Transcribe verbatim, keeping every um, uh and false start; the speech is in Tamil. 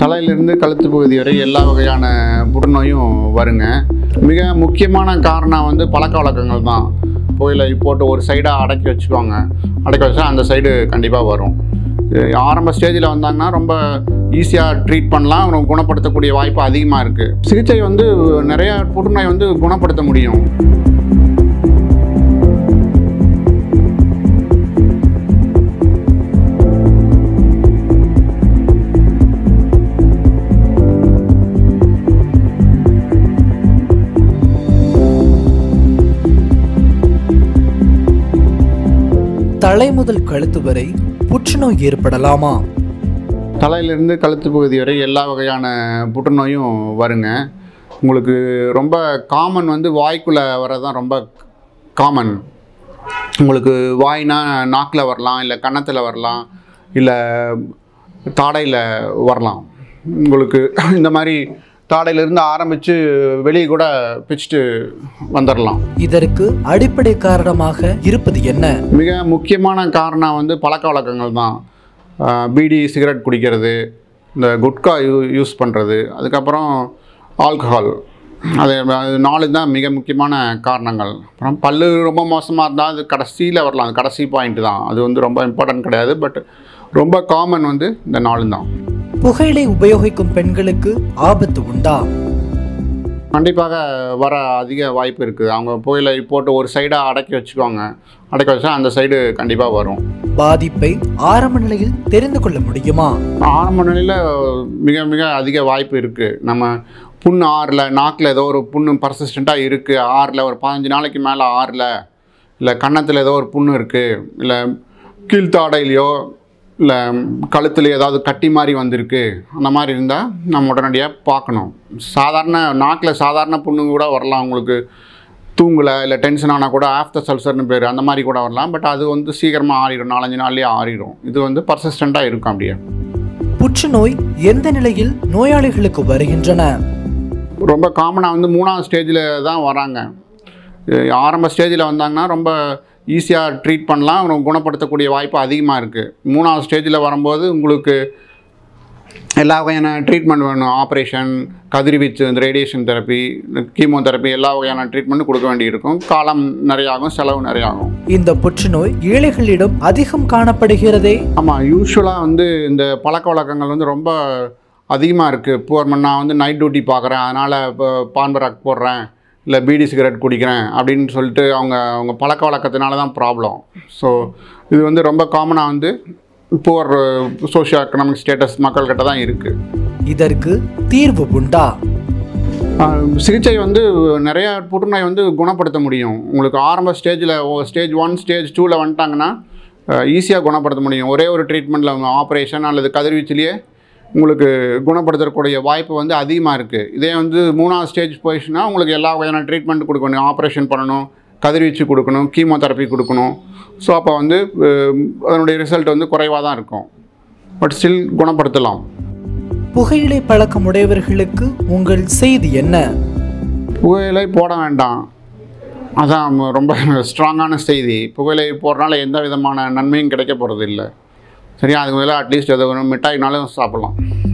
தலையிலிருந்து கழுத்து பகுதி வரை எல்லா வகையான புற்றுநோயும் வருங்க. மிக முக்கியமான காரணம் வந்து பழக்க வழக்கங்கள் தான். புகையிலை போட்டு ஒரு சைடாக அடக்கி வச்சுக்குவாங்க. அடக்கி வச்சா அந்த சைடு கண்டிப்பாக வரும். ஆரம்ப ஸ்டேஜில் வந்தாங்கன்னா ரொம்ப ஈஸியாக ட்ரீட் பண்ணலாம், குணப்படுத்தக்கூடிய வாய்ப்பு அதிகமாக இருக்குது. சிகிச்சை வந்து நிறையா புற்றுநோய் வந்து குணப்படுத்த முடியும். தலை முதல் கழுத்து வரை புற்றுநோய் ஏற்படலாமா? தலையிலிருந்து கழுத்து பகுதி வரை எல்லா வகையான புற்றுநோயும் வருங்க. உங்களுக்கு ரொம்ப காமன் வந்து வாய்க்குள்ளே வரதான் ரொம்ப காமன். உங்களுக்கு வாய்னா நாக்கில் வரலாம், இல்லை கன்னத்தில் வரலாம், இல்லை தாடையில் வரலாம். உங்களுக்கு இந்த மாதிரி தாடையிலிருந்து ஆரம்பித்து வெளியே கூட பிச்சுட்டு வந்துடலாம். இதற்கு அடிப்படை காரணமாக இருப்பது என்ன? மிக முக்கியமான காரணம் வந்து பழக்க வழக்கங்கள் தான். பீடி, சிகரெட் குடிக்கிறது, இந்த குட்கா யூ யூஸ் பண்ணுறது, அதுக்கப்புறம் ஆல்கஹால், அது அது நாலு தான் மிக முக்கியமான காரணங்கள். அப்புறம் பல்லு ரொம்ப மோசமாக இருந்தால் அது கடைசியில் வரலாம். அது கடைசி பாயிண்ட் தான். அது வந்து ரொம்ப இம்பார்ட்டன்ட் கிடையாது. பட் ரொம்ப காமன் வந்து இந்த நாலு தான். புகையிலை உபயோகிக்கும் பெண்களுக்கு ஆபத்து உண்டா? கண்டிப்பாக வர அதிக வாய்ப்பு இருக்குது. அவங்க புகையிலை போட்டு ஒரு சைடாக அடக்கி வச்சுக்குவாங்க. அடக்கி வச்சா அந்த சைடு கண்டிப்பாக வரும். பாதிப்பை ஆரம்ப நிலையில் தெரிந்து கொள்ள முடியுமா? ஆரம்ப நிலையில் மிக மிக அதிக வாய்ப்பு இருக்குது. நம்ம புண்ணு ஆறில், நாக்கில் ஏதோ ஒரு புண்ணு பர்சிஸ்டண்ட்டாக இருக்குது, ஆறில் ஒரு பதினஞ்சு நாளைக்கு மேலே ஆறில், இல்லை கன்னத்தில் ஏதோ ஒரு புண்ணு இருக்குது, இல்லை கீழ்த்தாடையிலையோ இல்லை கழுத்தில் ஏதாவது கட்டி மாதிரி வந்திருக்கு, அந்த மாதிரி இருந்தால் நம்ம உடனடியாக பார்க்கணும். சாதாரண நாக்கில் சாதாரண புண்ணு கூட வரலாம். உங்களுக்கு தூங்கலை இல்லை டென்ஷன் ஆனால் கூட ஆஃப்டர் சல்சர்னு பேர், அந்த மாதிரி கூட வரலாம். பட் அது வந்து சீக்கிரமாக ஆறிடும், நாலஞ்சு நாள்லேயே ஆறிடும். இது வந்து பர்சிஸ்டண்ட்டாக இருக்கும். அப்படியே புற்றுநோய் எந்த நிலையில் நோயாளிகளுக்கு வருகின்றன? ரொம்ப காமனாக வந்து மூணாவது ஸ்டேஜில் தான் வராங்க. ஆரம்ப ஸ்டேஜில் வந்தாங்கன்னா ரொம்ப ஈஸியாக ட்ரீட் பண்ணலாம், குணப்படுத்தக்கூடிய வாய்ப்பு அதிகமாக இருக்குது. மூணாவது ஸ்டேஜில் வரும்போது உங்களுக்கு எல்லா வகையான ட்ரீட்மெண்ட் வேணும். ஆப்ரேஷன், கதிர்வீச்சு, இந்த ரேடியேஷன் தெரப்பி, கீமோதெரப்பி, எல்லா வகையான ட்ரீட்மெண்ட்டும் கொடுக்க வேண்டியிருக்கும். காலம் நிறையாகும், செலவு நிறையாகும். இந்த புற்றுநோய் ஏழைகளிடம் அதிகம் காணப்படுகிறதே. ஆமாம், யூஸ்வலாக வந்து இந்த பழக்க வழக்கங்கள் வந்து ரொம்ப அதிகமாக இருக்குது. புவர் நான் வந்து நைட் டியூட்டி பார்க்குறேன், அதனால் இப்போ பான்பராக் போடுறேன், இல்லை பீடி சிகரெட் குடிக்கிறேன் அப்படின்னு சொல்லிட்டு அவங்க அவங்க பழக்க வழக்கத்தினால தான் ப்ராப்ளம். ஸோ இது வந்து ரொம்ப காமனாக வந்து புவர் சோஷியோ எக்கனாமிக் ஸ்டேட்டஸ் மக்கள்கிட்ட தான் இருக்குது. இதற்கு தீர்வு உண்டா? சிகிச்சை வந்து நிறைய புற்றுநோய் வந்து குணப்படுத்த முடியும். உங்களுக்கு ஆரம்ப ஸ்டேஜில் ஸ்டேஜ் ஒன் ஸ்டேஜ் டூவில் வந்துட்டாங்கன்னா ஈஸியாக குணப்படுத்த முடியும். ஒரே ஒரு ட்ரீட்மெண்ட்டில் அவங்க ஆப்ரேஷன் அல்லது கதிர்வீச்சிலேயே உங்களுக்கு குணப்படுத்தக்கூடிய வாய்ப்பு வந்து அதிகமாக இருக்குது. இதே வந்து மூணாவது ஸ்டேஜ் போயிடுச்சுன்னா உங்களுக்கு எல்லா வகையான ட்ரீட்மெண்ட் கொடுக்கணும். ஆப்ரேஷன் பண்ணணும், கதிர்வீச்சு கொடுக்கணும், கீமோதெரப்பி கொடுக்கணும். ஸோ அப்போ வந்து அதனுடைய ரிசல்ட் வந்து குறைவாக தான் இருக்கும். பட் ஸ்டில் குணப்படுத்தலாம். புகையிலை பழக்கம் உடையவர்களுக்கு உங்கள் செய்தி என்ன? புகையிலை போட வேண்டாம், அதான் ரொம்ப ஸ்ட்ராங்கான செய்தி. புகையிலை போடுறதுனால எந்த விதமான நன்மையும் கிடைக்க போகிறது இல்லை. சரியா? அதுக்கு மேலே அட்லீஸ்ட் எதை மிட்டாயினாலும் சாப்பிட்லாம்.